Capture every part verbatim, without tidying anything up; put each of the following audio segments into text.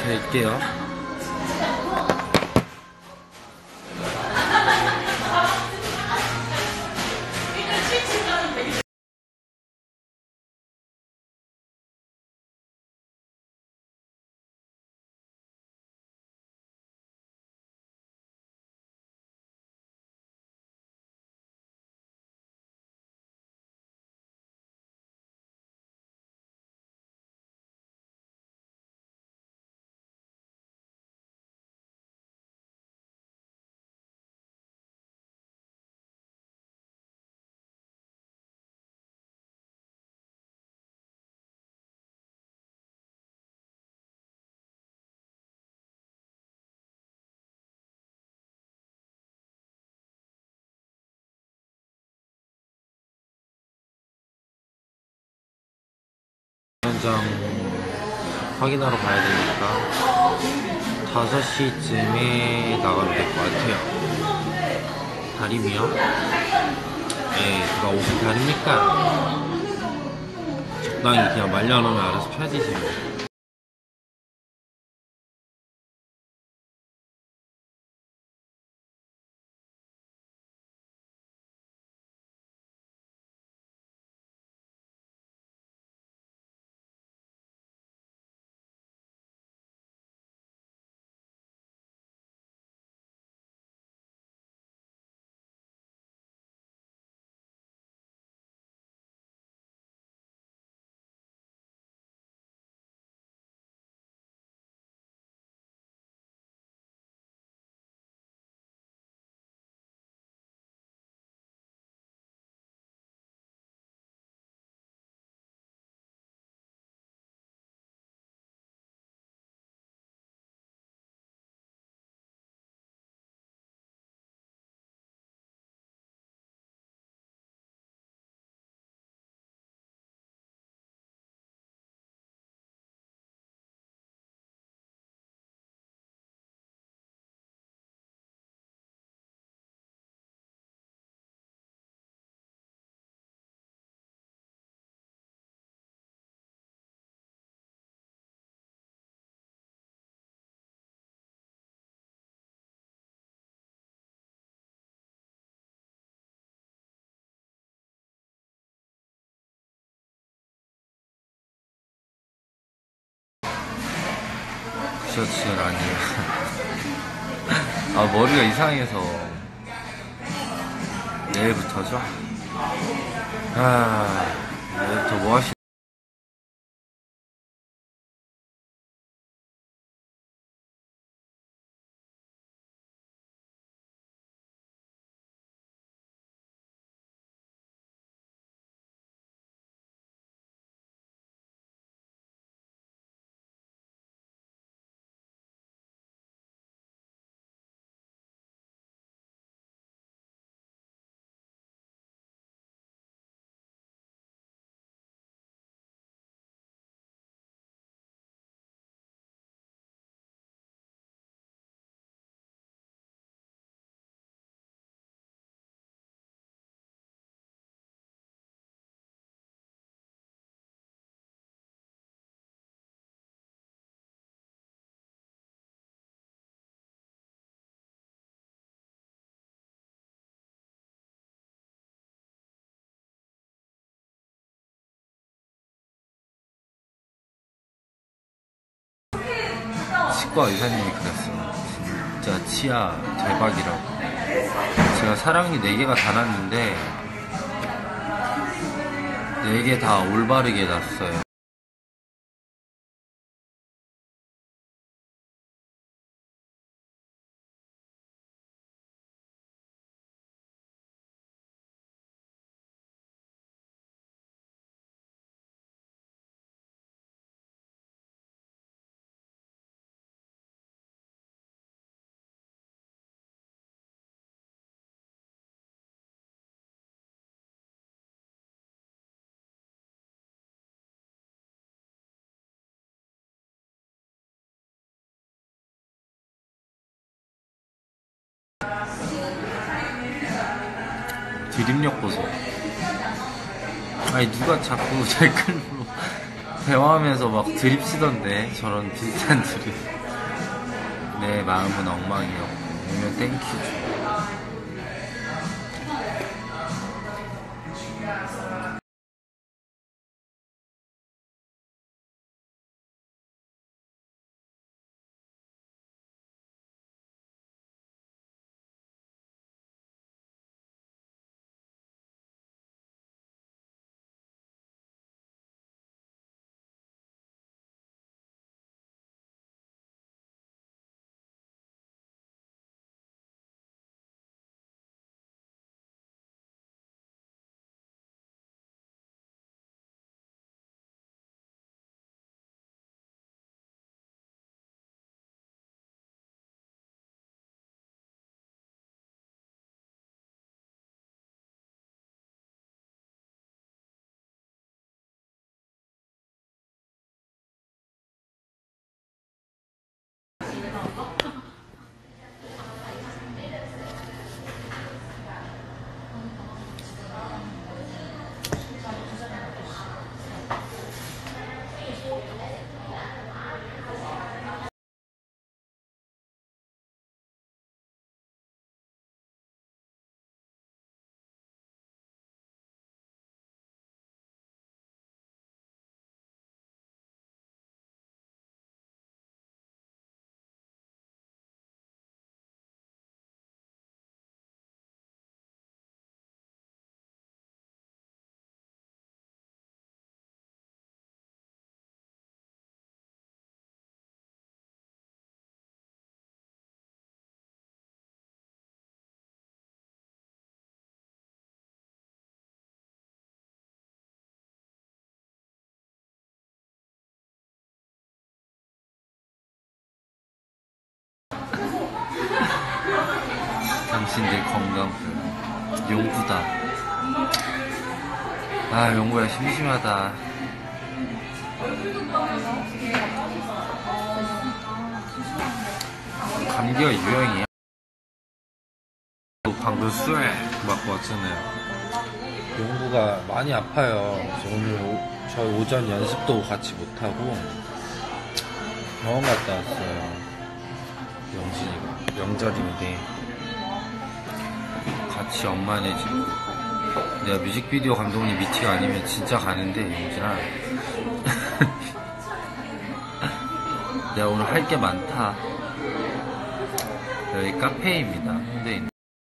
뵐게요. 현장 확인하러 가야 되니까 다섯 시쯤에 나가면 될 것 같아요. 다림이요? 에이, 누가 옷을 다립니까? 적당히 그냥 말려놓으면 알아서 펴지지 뭐. 셔츠는 아니에요. 아, 머리가 이상해서 내일부터죠? 아, 내일부터 뭐 하시 치과 의사님이 그랬어. 진짜 치아 대박이라고. 제가 사랑니 네 개가 닳았는데 네 개 다 올바르게 났어요. 드립력 보소. 아니 누가 자꾸 댓글로 대화하면서 막 드립치던데 저런 비슷한 드립. 내 마음은 엉망이었고 오면 땡큐죠. 당신들 건강 용구다. 아 용구야 심심하다. 감기가 유행이야. 방금 술 맞고 왔잖아요. 용구가 많이 아파요. 그래서 오늘 오, 저희 오전 연습도 같이 못하고 병원 갔다 왔어요. 영진이가 명절인데 같이 엄마네 집. 내가 뮤직비디오 감독님 미팅 아니면 진짜 가는데 영진아. 내가 오늘 할 게 많다. 여기 카페입니다. 홍대에 있는.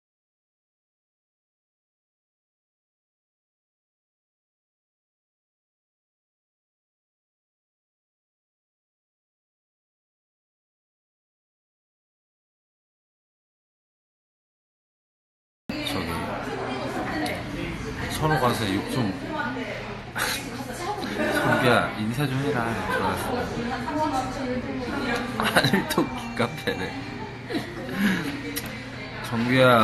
저기 서로 가서 욕 좀. 정규야 인사 좀 해라. 좋았어. 하늘토끼 카페래. 정규야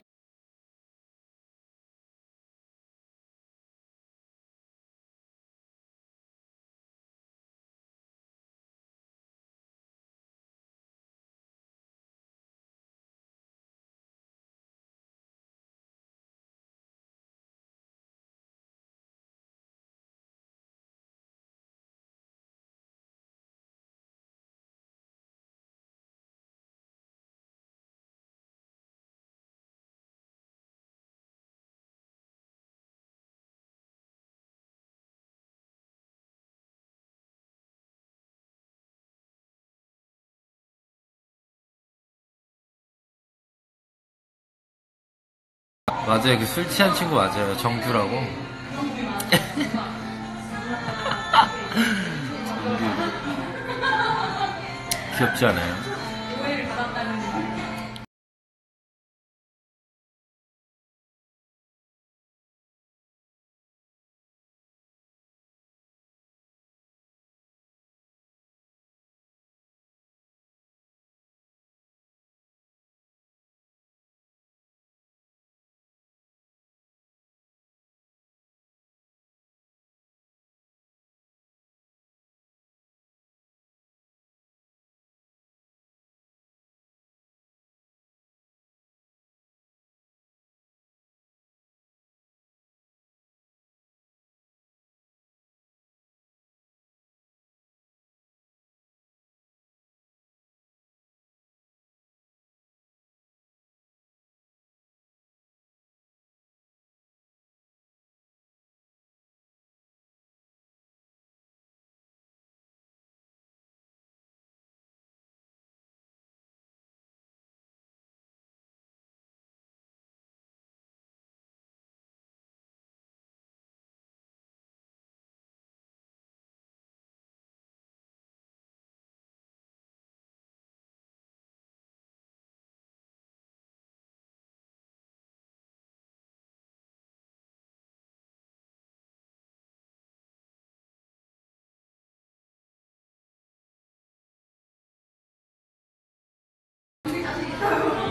맞아요. 그 술 취한 친구 맞아요. 정규라고. 정규 귀엽지 않아요?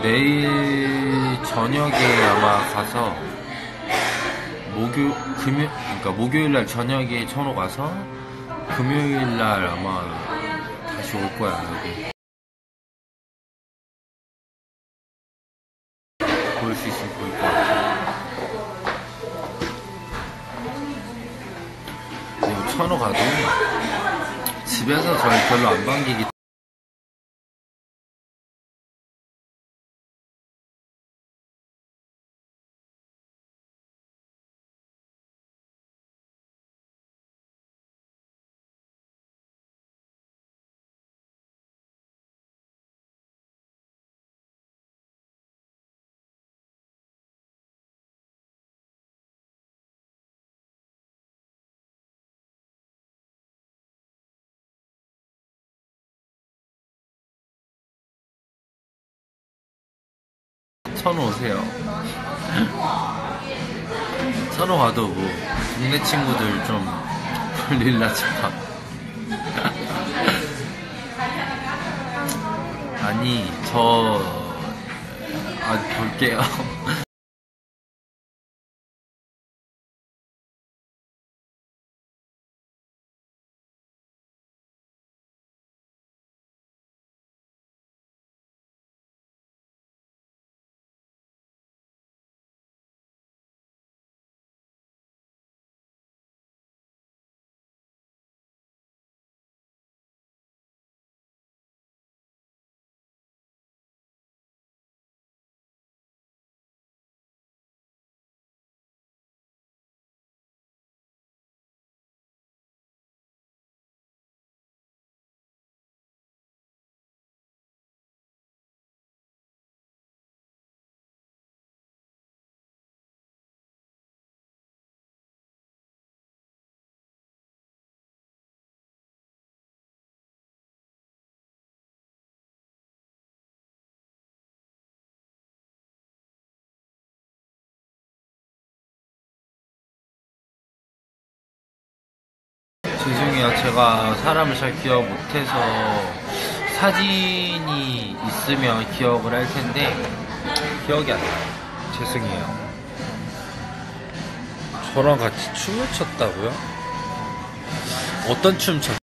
내일 저녁에 아마 가서 목요 금요 그러니까 목요일 날 저녁에 천호 가서 금요일 날 아마 다시 올 거야. 여기 볼 수 있으면 볼 것 같아. 그리고 천호 가도 집에서 절 별로 안 반기기 때문에 천호 오세요. 천호 가도 뭐 동네 친구들 좀 불릴라 싶어. 아니 저 아 볼게요. 죄송해요. 제가 사람을 잘 기억 못해서 사진이 있으면 기억을 할 텐데 기억이 안 나요. 죄송해요. 저랑 같이 춤을 췄다고요? 어떤 춤 췄?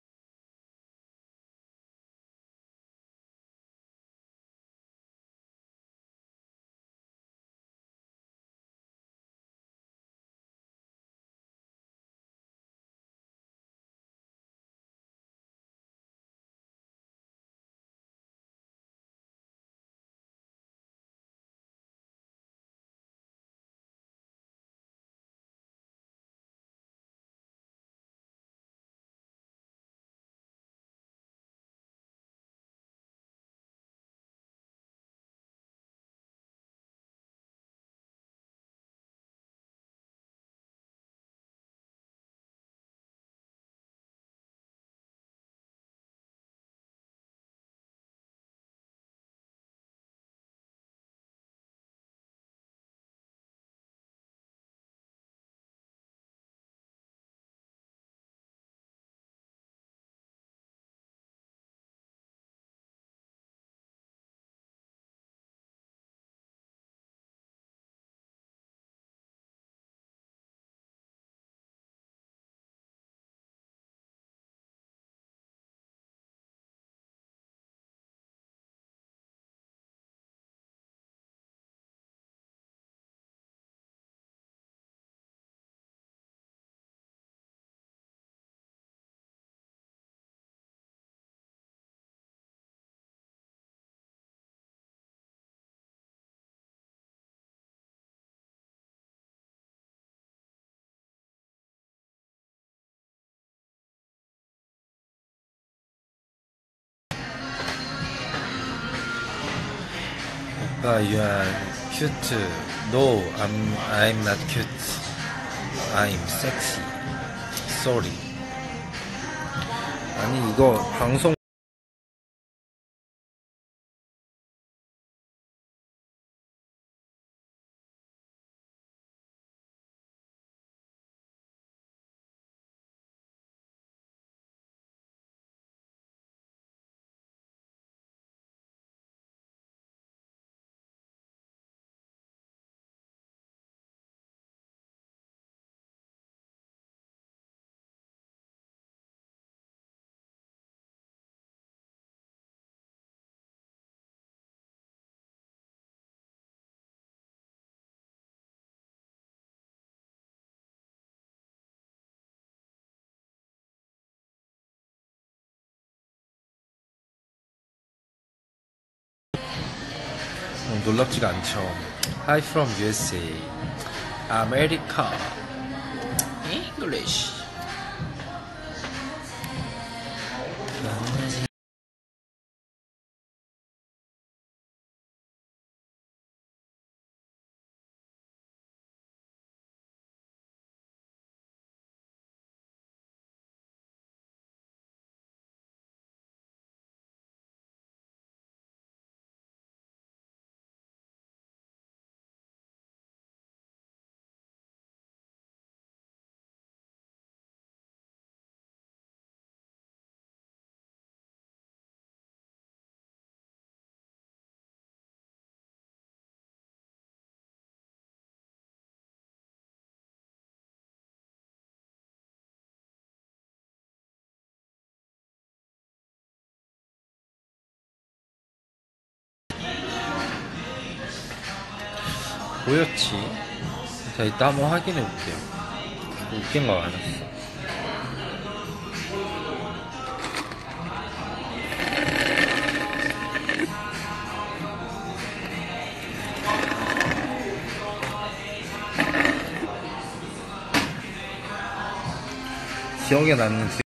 오빠, you are cute. No, I'm, I'm not cute. I'm sexy. Sorry. 아니, 이거 방송 놀랍지가 않죠. Hi from 유에스에이. 아메리카. English. 뭐였지? 자, 이따 한번 확인해 볼게요. 웃긴 거 많았어. 기억에 남는 지-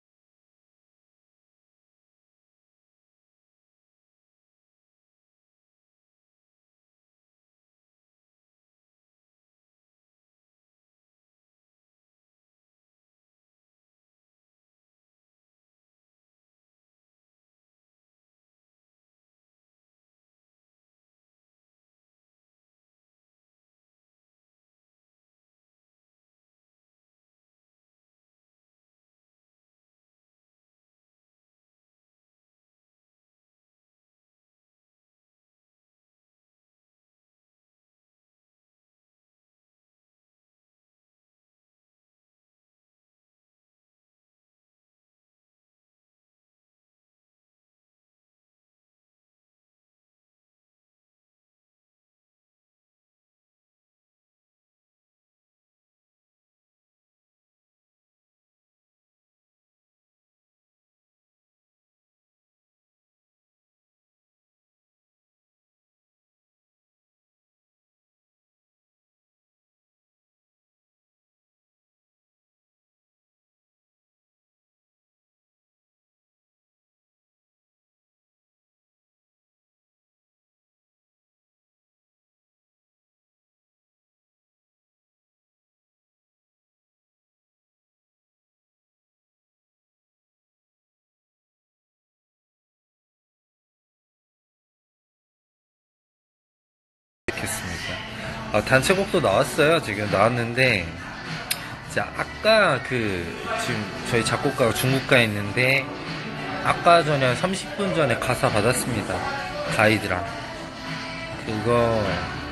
겠습니다. 아, 단체곡도 나왔어요. 지금 나왔는데, 자, 아까 그, 지금 저희 작곡가가 중국가에 있는데, 아까 전에 한 삼십 분 전에 가사 받았습니다. 가이드랑. 그거,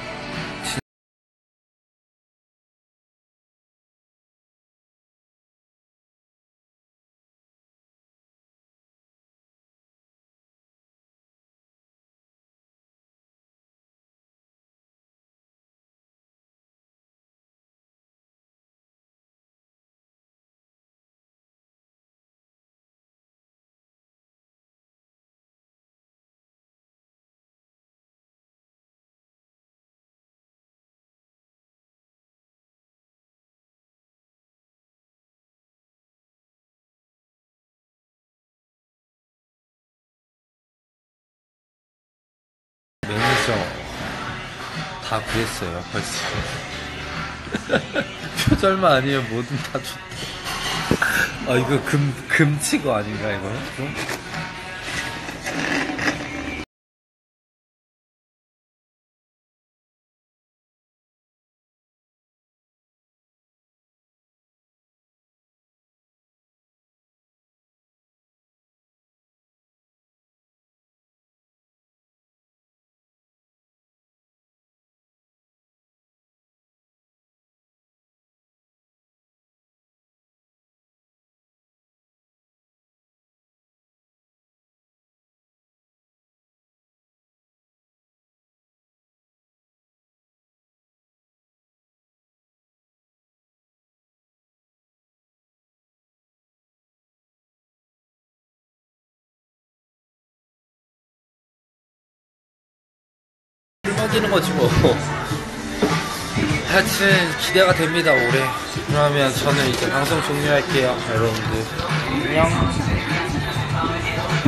매니저 다 구했어요, 벌써. 표절만 아니면 뭐든 다 좋다. 아, 이거 금, 금치고 아닌가, 이거? 좀? 사귀는 거지 뭐. 하여튼 기대가 됩니다 올해. 그러면 저는 이제 방송 종료할게요 여러분들. 안녕.